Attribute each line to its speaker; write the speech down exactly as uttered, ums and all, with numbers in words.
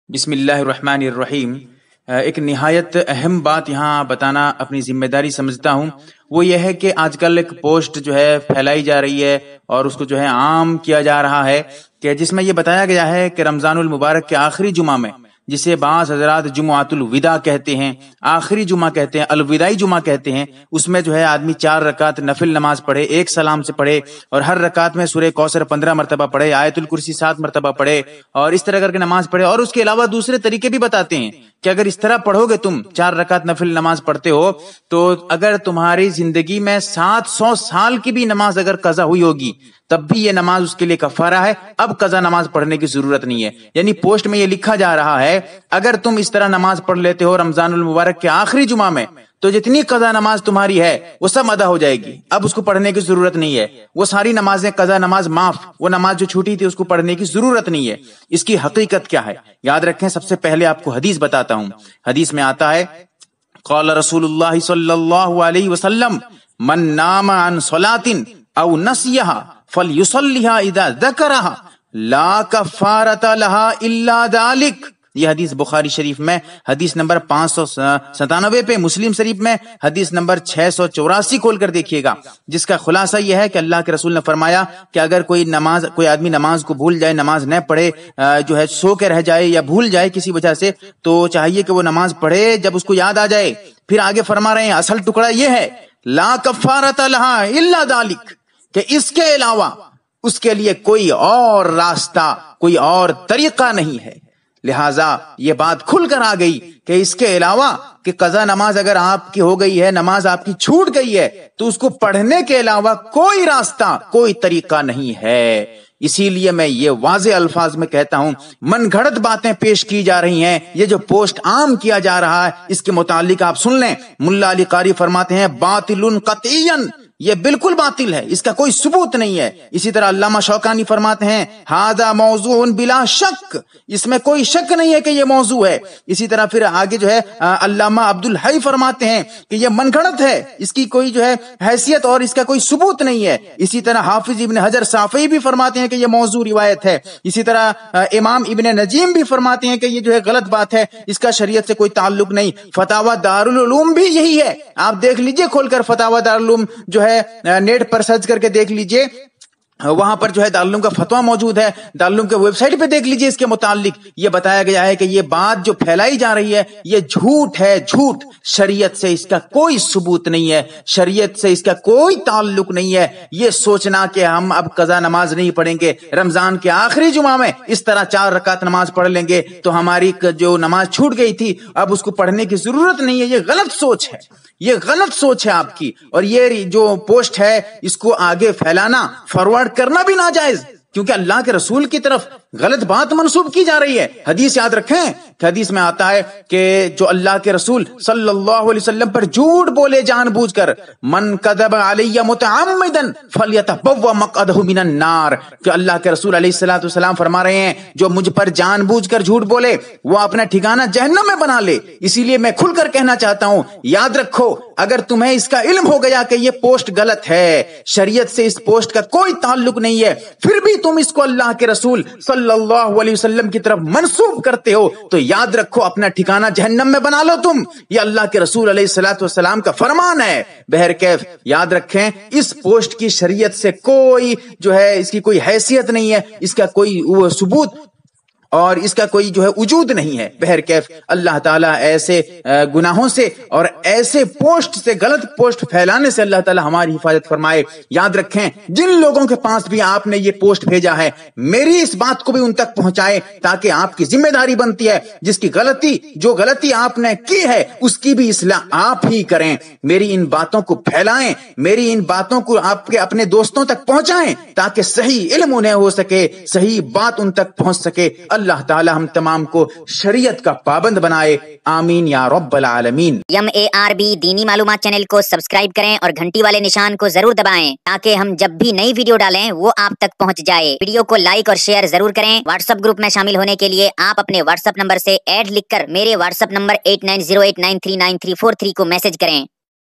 Speaker 1: بسم اللہ الرحمن الرحیم۔ ایک نہایت اہم بات یہاں بتانا اپنی ذمہ داری سمجھتا ہوں، وہ یہ ہے کہ آج کل ایک پوسٹ جو ہے پھیلائی جا رہی ہے اور اس کو جو ہے عام کیا جا رہا ہے کہ جس میں یہ بتایا گیا ہے کہ رمضان المبارک کے آخری جمعہ میں، جسے بعض حضرات جمعۃ الوداع کہتے ہیں، آخری جمعہ کہتے ہیں، الوداعی جمعہ کہتے ہیں، اس میں جو ہے آدمی چار رکعت نفل نماز پڑھے، ایک سلام سے پڑھے اور ہر رکعت میں سورہ کوثر پندرہ مرتبہ پڑھے، آیت الکرسی سات مرتبہ پڑھے اور اس طرح کر کے نماز پڑھے، اور اس کے علاوہ دوسرے طریقے بھی بتاتے ہیں کہ اگر اس طرح پڑھو گے، تم چار رکعت نفل نماز پڑھتے ہو تو اگر تمہاری زندگی میں سات سو سال کی بھی نماز اگر قضا ہوئی ہوگی تب بھی یہ نماز اس کے لیے کفارہ ہے، اب قضا نماز پڑھنے کی ضرورت نہیں ہے۔ یعنی پوسٹ میں یہ لکھا جا رہا ہے اگر تم اس طرح نماز پڑھ لیتے ہو رمضان المبارک کے آخری جمعہ میں تو جتنی قضا نماز تمہاری ہے وہ سب ادا ہو جائے گی، اب اس کو پڑھنے کی ضرورت نہیں ہے، وہ ساری نمازیں قضا نماز معاف، وہ نماز جو چھوٹی تھی اس کو پڑھنے کی ضرورت نہیں ہے۔ اس کی حقیقت کیا ہے یاد رکھیں، سب سے پہلے آپ کو حدیث بتاتا ہوں۔ حدیث میں آتا ہے قال رسول اللہ صلی اللہ علیہ وسلم من نام عن صلاۃ او نسیها فلیصلیها اذا ذکرها لا کفارۃ لها الا ذلک۔ یہ حدیث بخاری شریف میں حدیث نمبر پانچ سو ستانوے پہ، مسلم شریف میں حدیث نمبر چھ سو چوراسی کھول کر دیکھیے گا، جس کا خلاصہ یہ ہے کہ اللہ کے رسول نے فرمایا کہ اگر کوئی نماز کوئی آدمی نماز کو بھول جائے، نماز نہ پڑھے، جو ہے سو کے رہ جائے یا بھول جائے کسی وجہ سے، تو چاہیے کہ وہ نماز پڑھے جب اس کو یاد آ جائے۔ پھر آگے فرما رہے ہیں اصل ٹکڑا یہ ہے لا کفارۃ لها الا ذلک، کہ اس کے علاوہ اس کے لیے کوئی اور راستہ، کوئی اور طریقہ نہیں ہے۔ لہٰذا یہ بات کھل کر آ گئی کہ اس کے علاوہ کہ قضا نماز اگر آپ کی ہو گئی ہے، نماز آپ کی چھوٹ گئی ہے، تو اس کو پڑھنے کے علاوہ کوئی راستہ، کوئی طریقہ نہیں ہے۔ اسی لیے میں یہ واضح الفاظ میں کہتا ہوں، من گھڑت باتیں پیش کی جا رہی ہیں، یہ جو پوسٹ عام کیا جا رہا ہے اس کے متعلق آپ سن لیں۔ ملا علی قاری فرماتے ہیں باطل قطعی، یہ بالکل باطل ہے، اس کا کوئی ثبوت نہیں ہے۔ اسی طرح علامہ شوکانی فرماتے ہیں ھذا موضوع بلا شک، اس میں کوئی شک نہیں ہے کہ یہ موضوع ہے۔ اسی طرح پھر آگے جو ہے علامہ عبدالحی فرماتے ہیں کہ یہ من گھڑت ہے، اس کی کوئی جو ہے حیثیت اور اس کا کوئی ثبوت نہیں ہے۔ اسی طرح حافظ ابن حجر صافی بھی فرماتے ہیں کہ یہ موضوع روایت ہے۔ اسی طرح امام ابن نجیم بھی فرماتے ہیں کہ یہ جو ہے غلط بات ہے، اس کا شریعت سے کوئی تعلق نہیں۔ فتاوی دارالعلوم بھی یہی ہے، آپ دیکھ لیجئے کھول کر فتاوی دارالعلوم جو ہے نیٹ پر سرچ کر کے دیکھ لیجئے، وہاں پر جو ہے دارالعلوم کا فتویٰ موجود ہے، دارالعلوم کے ویب سائٹ پہ دیکھ لیجئے، اس کے متعلق یہ بتایا گیا ہے کہ یہ بات جو پھیلائی جا رہی ہے یہ جھوٹ ہے، جھوٹ، شریعت سے اس کا کوئی ثبوت نہیں ہے، شریعت سے اس کا کوئی تعلق نہیں ہے۔ یہ سوچنا کہ ہم اب قضا نماز نہیں پڑھیں گے، رمضان کے آخری جمعہ میں اس طرح چار رکعت نماز پڑھ لیں گے تو ہماری جو نماز چھوٹ گئی تھی اب اس کو پڑھنے کی ضرورت نہیں ہے، یہ غلط سوچ ہے، یہ غلط سوچ ہے آپ کی۔ اور یہ جو پوسٹ ہے اس کو آگے پھیلانا، فارورڈ کرنا بھی ناجائز، کیونکہ اللہ کے رسول کی طرف غلط بات منسوب کی جا رہی ہے۔ حدیث یاد رکھیں کہ حدیث میں آتا ہے کہ جو اللہ کے رسول صلی اللہ علیہ وسلم پر جھوٹ بولے جان بوجھ کر، من کذب علی متعمدا فلیتبوأ مقعدہ من النار، کہ اللہ کے رسول علیہ الصلوۃ والسلام فرما رہے ہیں جو مجھ پر جان بوجھ کر جھوٹ بولے وہ اپنا ٹھکانہ جہنم میں بنا لے۔ اسی لیے میں کھل کر کہنا چاہتا ہوں، یاد رکھو اگر تمہیں اس کا علم ہو گیا کہ یہ پوسٹ غلط ہے، شریعت سے اس پوسٹ کا کوئی تعلق نہیں ہے، پھر بھی تم اس کو اللہ کے رسول صلی اللہ علیہ وسلم کی طرف منسوب کرتے ہو، تو یاد رکھو اپنا ٹھکانہ جہنم میں بنا لو تم۔ یہ اللہ کے رسول علیہ الصلوۃ والسلام کا فرمان ہے۔ بہرکیف یاد رکھیں اس پوسٹ کی شریعت سے کوئی جو ہے اس کی کوئی حیثیت نہیں ہے، اس کا کوئی ثبوت اور اس کا کوئی جو ہے وجود نہیں ہے۔ بہرکیف اللہ تعالیٰ ایسے گناہوں سے اور ایسے پوسٹ سے، غلط پوسٹ پھیلانے سے اللہ تعالیٰ ہماری حفاظت فرمائے۔ یاد رکھیں جن لوگوں کے پاس بھی آپ نے یہ پوسٹ بھیجا ہے، میری اس بات کو بھی ان تک پہنچائے تاکہ آپ کی ذمہ داری بنتی ہے، جس کی غلطی جو غلطی آپ نے کی ہے اس کی بھی اصلاح آپ ہی کریں۔ میری ان باتوں کو پھیلائیں، میری ان باتوں کو آپ کے اپنے دوستوں تک پہنچائیں تاکہ صحیح علم انہیں ہو سکے، صحیح بات ان تک پہنچ سکے۔ اللہ تعالی ہم تمام کو شریعت کا پابند بنائے، آمین یا رب العالمین۔
Speaker 2: یم اے آر بی دینی معلومات چینل کو سبسکرائب کریں اور گھنٹی والے نشان کو ضرور دبائیں تاکہ ہم جب بھی نئی ویڈیو ڈالیں وہ آپ تک پہنچ جائے۔ ویڈیو کو لائک اور شیئر ضرور کریں۔ واٹس ایپ گروپ میں شامل ہونے کے لیے آپ اپنے واٹس ایپ نمبر سے ایڈ لکھ کر میرے WhatsApp number eight nine zero eight nine three nine three four three کو میسج کریں۔